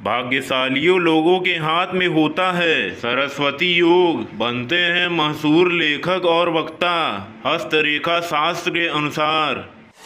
भाग्यशालियों लोगों के हाथ में होता है सरस्वती योग। बनते हैं मशहूर लेखक और वक्ता हस्तरेखा शास्त्र के अनुसार।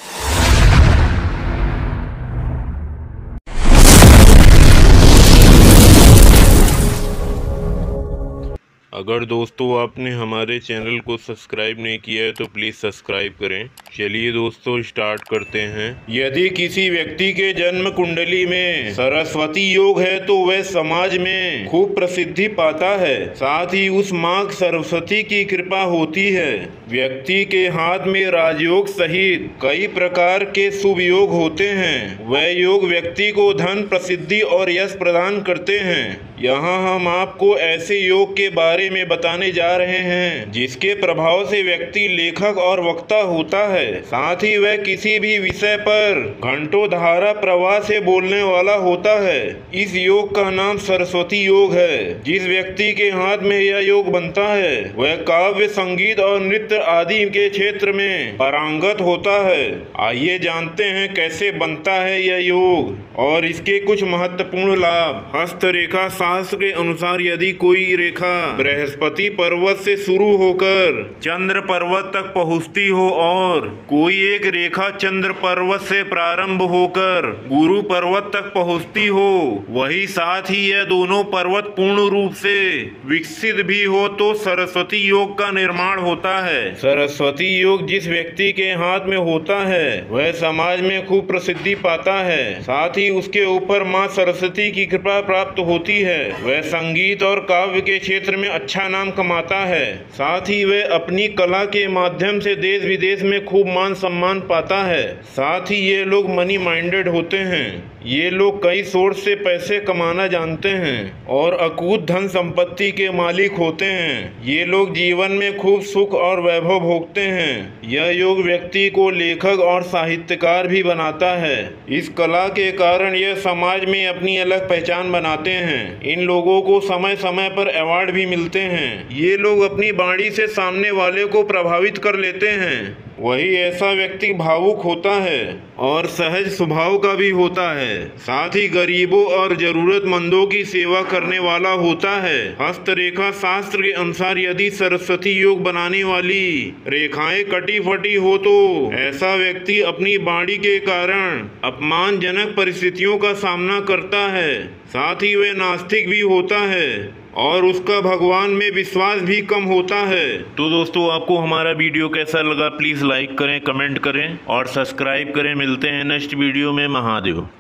अगर दोस्तों आपने हमारे चैनल को सब्सक्राइब नहीं किया है तो प्लीज़ सब्सक्राइब करें। चलिए दोस्तों स्टार्ट करते हैं। यदि किसी व्यक्ति के जन्म कुंडली में सरस्वती योग है तो वह समाज में खूब प्रसिद्धि पाता है। साथ ही उस माँ सरस्वती की कृपा होती है। व्यक्ति के हाथ में राजयोग सहित कई प्रकार के शुभ योग होते हैं। वह योग व्यक्ति को धन, प्रसिद्धि और यश प्रदान करते हैं। यहाँ हम आपको ऐसे योग के बारे में बताने जा रहे हैं जिसके प्रभाव से व्यक्ति लेखक और वक्ता होता है। साथ ही वह किसी भी विषय पर घंटों धारा प्रवाह से बोलने वाला होता है। इस योग का नाम सरस्वती योग है। जिस व्यक्ति के हाथ में यह योग बनता है वह काव्य, संगीत और नृत्य आदि के क्षेत्र में पारंगत होता है। आइए जानते हैं कैसे बनता है यह योग और इसके कुछ महत्वपूर्ण लाभ। हस्तरेखा शास्त्र के अनुसार यदि कोई रेखा बृहस्पति पर्वत से शुरू होकर चंद्र पर्वत तक पहुँचती हो और कोई एक रेखा चंद्र पर्वत से प्रारंभ होकर गुरु पर्वत तक पहुँचती हो, वही साथ ही यह दोनों पर्वत पूर्ण रूप से विकसित भी हो तो सरस्वती योग का निर्माण होता है। सरस्वती योग जिस व्यक्ति के हाथ में होता है वह समाज में खूब प्रसिद्धि पाता है। साथ ही उसके ऊपर माँ सरस्वती की कृपा प्राप्त होती है। वह संगीत और काव्य के क्षेत्र में अच्छा नाम कमाता है। साथ ही वह अपनी कला के माध्यम से देश विदेश में खूब मान सम्मान पाता है। साथ ही ये लोग मनी माइंडेड होते हैं। ये लोग कई सोर्स से पैसे कमाना जानते हैं और अकूत धन संपत्ति के मालिक होते हैं। ये लोग जीवन में खूब सुख और वैभव भोगते हैं। यह योग व्यक्ति को लेखक और साहित्यकार भी बनाता है। इस कला के कारण यह समाज में अपनी अलग पहचान बनाते हैं। इन लोगों को समय समय पर अवार्ड भी मिलते हैं। ये लोग अपनी वाणी से सामने वाले को प्रभावित कर लेते हैं। वही ऐसा व्यक्ति भावुक होता है और सहज स्वभाव का भी होता है। साथ ही गरीबों और जरूरतमंदों की सेवा करने वाला होता है। हस्तरेखा शास्त्र के अनुसार यदि सरस्वती योग बनाने वाली रेखाएं कटी फटी हो तो ऐसा व्यक्ति अपनी वाणी के कारण अपमानजनक परिस्थितियों का सामना करता है। साथ ही वह नास्तिक भी होता है और उसका भगवान में विश्वास भी कम होता है। तो दोस्तों आपको हमारा वीडियो कैसा लगा प्लीज़ लाइक करें, कमेंट करें और सब्सक्राइब करें। मिलते हैं नेक्स्ट वीडियो में। महादेव।